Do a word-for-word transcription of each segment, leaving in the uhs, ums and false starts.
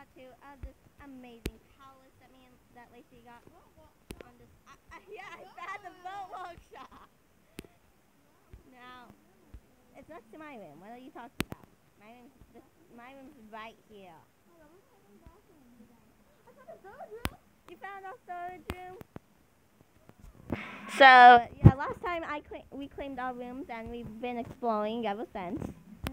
tattoo of this amazing palace that me and that Lacey got on this. I, I, yeah, I found the boat workshop. Now, it's next to my room. What are you talking about? My room's this, my room's right here. You found our storage room? So, yeah, last time I cl we claimed our rooms and we've been exploring ever since.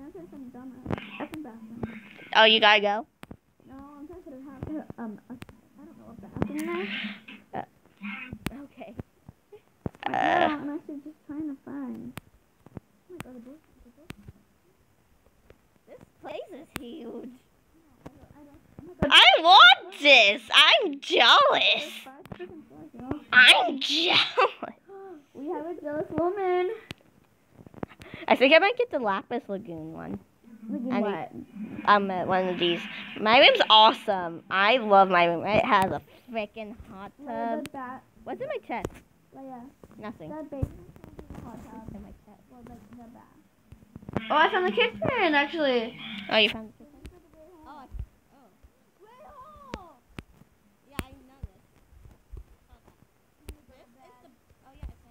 Oh, you gotta go? No, I'm trying to have um, a, I don't know, a bathroom now. Uh, okay. Uh, no, I'm actually just trying to find. Oh my god, the book, the book. This place is huge. I don't, I don't, oh I want this. I'm jealous. I'm jealous. We have a jealous woman. I think I might get the Lapis Lagoon one. Lagoon And what? Um, uh, one of these. My room's awesome. I love my room. It has a freaking hot tub. That, What's in my chest? Leia, Nothing. that basement hot tub In my chest. well, the, the bath. Oh, I found the kitchen, actually. Oh, you found the kitchen? Oh, I, oh. Wait, oh! Yeah, I know this. Oh, that. This is the, oh yeah, it's like,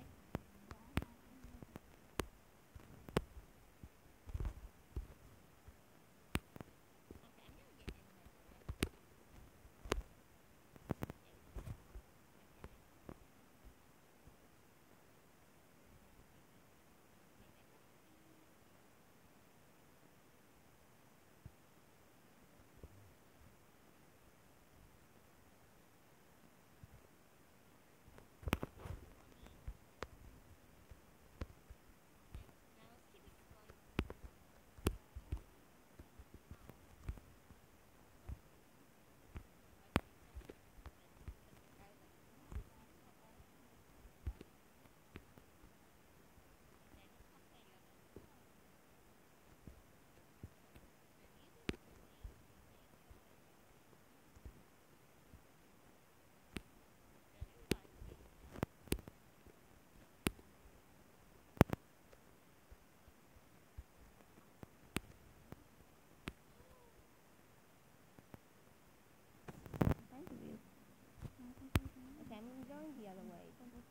okay, I'm going the other way. This way.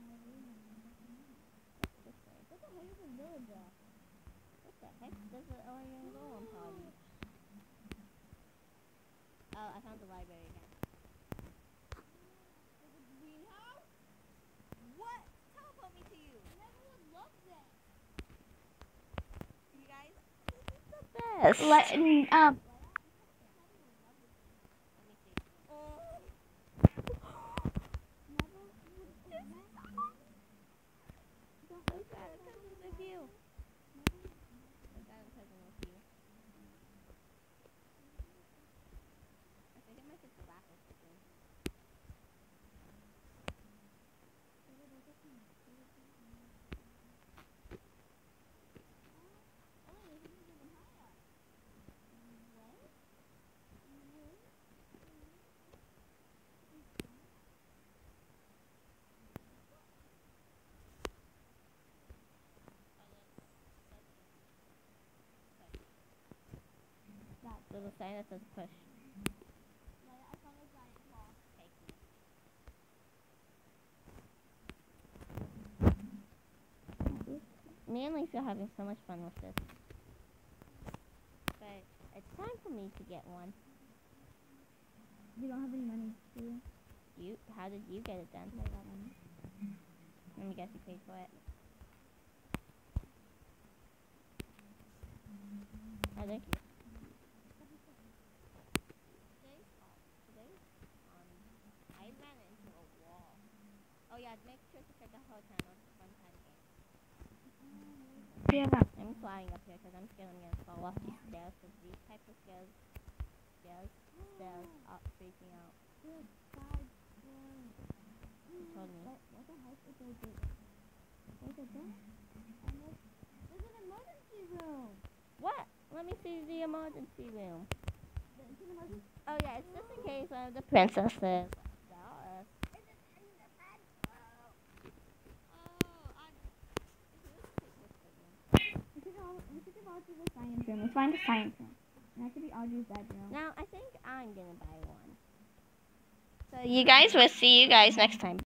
What the heck is a villager? What the heck does the Orion go on party? Oh, I found the library again. There's a greenhouse? What? Teleport me to you. Never would love this. You guys, this is the best. Let, um, There's a sign that says push. Me and Lisa are having so much fun with this. But it's time for me to get one. you don't have any money, do you? You? How did you get it done? I got money. Let me guess you paid for it. Oh, thank you. I ran into a wall. Oh yeah, make sure to check the whole channel. It's a fun time game. Yeah. I'm flying up here because I'm scared I'm gonna fall off these stairs. Because these types of stairs, stairs, stairs are freaking out. You told me. What the heck is there? What is that? There's an emergency room. What? Let me see the emergency room. Oh yeah, it's just in case one of the princesses. Jealous. We should go to the science room. Let's find the science room. And that could be Audrey's bedroom. Now I think I'm You guys, we'll see you guys next time.